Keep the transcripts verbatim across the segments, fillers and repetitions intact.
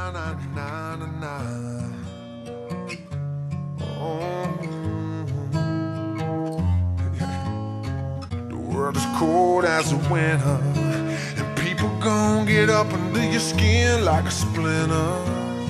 na na na na na. Oh. The world is cold as a winter, and people gon' get up under your skin like a splinter.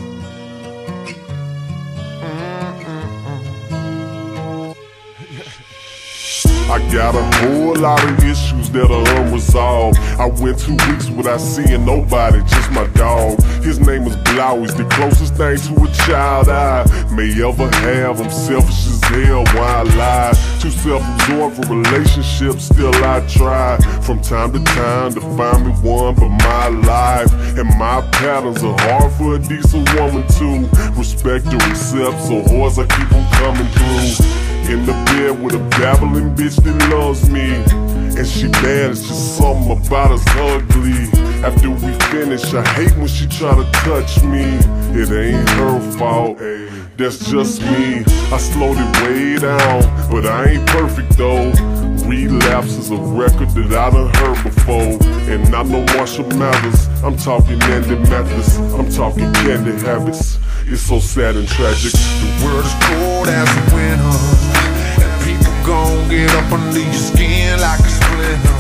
I got a whole lot of issues that are unresolved. I went two weeks without seeing nobody, just my dog. His name is Blau, he's the closest thing to a child I may ever have. I'm selfish as hell, why I lie? Too self-absorbed for relationships, still I try from time to time to find me one, but my life and my patterns are hard for a decent woman to respect or accept, so hard I keep on coming through. In the bed with a babbling bitch that loves me, and she bad, it's just something about us ugly. After we finish, I hate when she try to touch me. It ain't her fault, that's just me. I slowed it way down, but I ain't perfect though. Relapse is a record that I done heard before, and I know Marshall Mathers. I'm talking Andy Mathis, I'm talking candy habits. It's so sad and tragic. The world is cold as a winter, and people gon' get up under your skin like a splinter.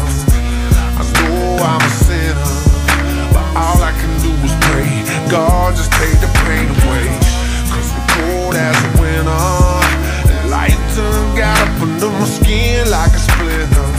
I know I'm a sinner, but all I can do is pray, God just take the pain away. Cause we're cold as a winter, and light done got up under my skin like a splinter.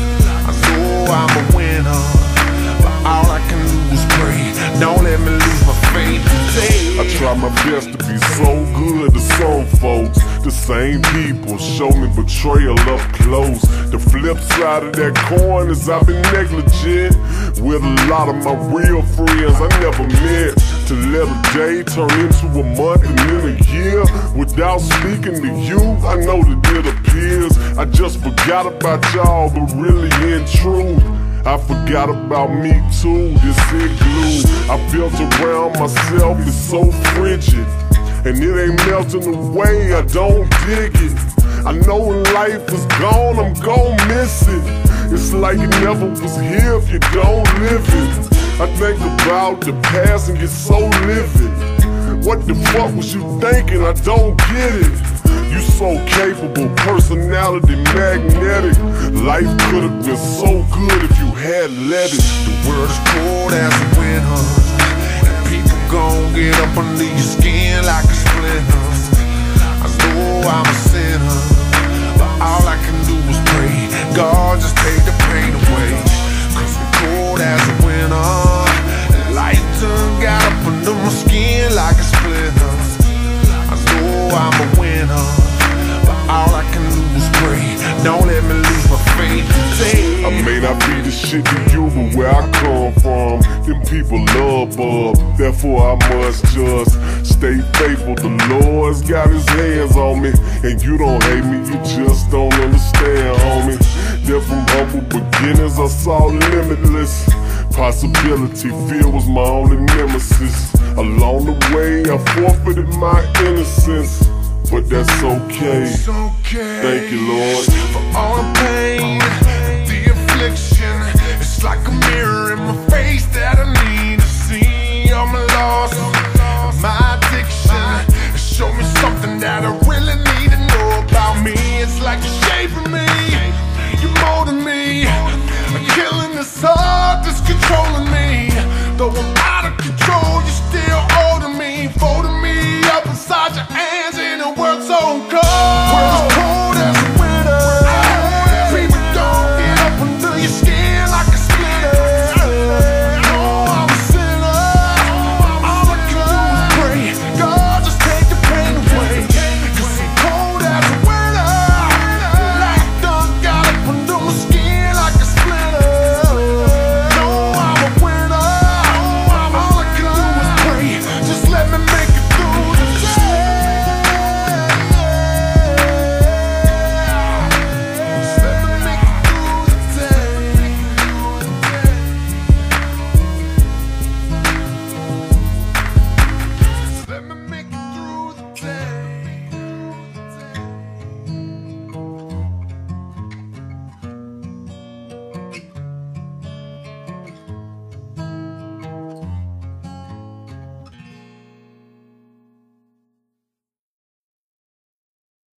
I know I'm a winner, but all I can do is pray, don't let me lose my faith today. I try my best to be so good to some folks. The same people show me betrayal up close. The flip side of that coin is I've been negligent with a lot of my real friends I never met. To let a day turn into a month and then a year without speaking to you, I know that it appears I just forgot about y'all, but really in truth I forgot about me too. This igloo I built around myself is so frigid, and it ain't melting away, I don't dig it. I know when life is gone, I'm gon' miss it. It's like it never was here if you don't live it. I think about the past and get so livid. What the fuck was you thinking? I don't get it. You so capable, personality magnetic. Life could've been so good if you had let it. The world is cold as a winter, and people gon' get up under your skin like a splinter. I know I'm a sinner, but all I can do is pray, God just take the pain away. Cause we're cold as a winter, and light done got up under my skin like a splinter. I know I'm a winner, but all I can do is pray, don't let me lose my faith today. I may not be the shit to you, but where I come from, them people love Bob. Therefore I must just stay faithful. The Lord's got his hands on me, and you don't hate me, you just don't understand, homie. They're from humble beginnings, I saw limitless possibility. Fear was my only nemesis. Along the way I forfeited my innocence, but that's okay. It's okay. Thank you, Lord. For all the pain, the affliction, it's like a mirror in my face that I need to see. I'm lost, my addiction, show me something that I really need to know about me. It's like you're shaping me, you're molding me, killing this heart that's controlling me. Though I'm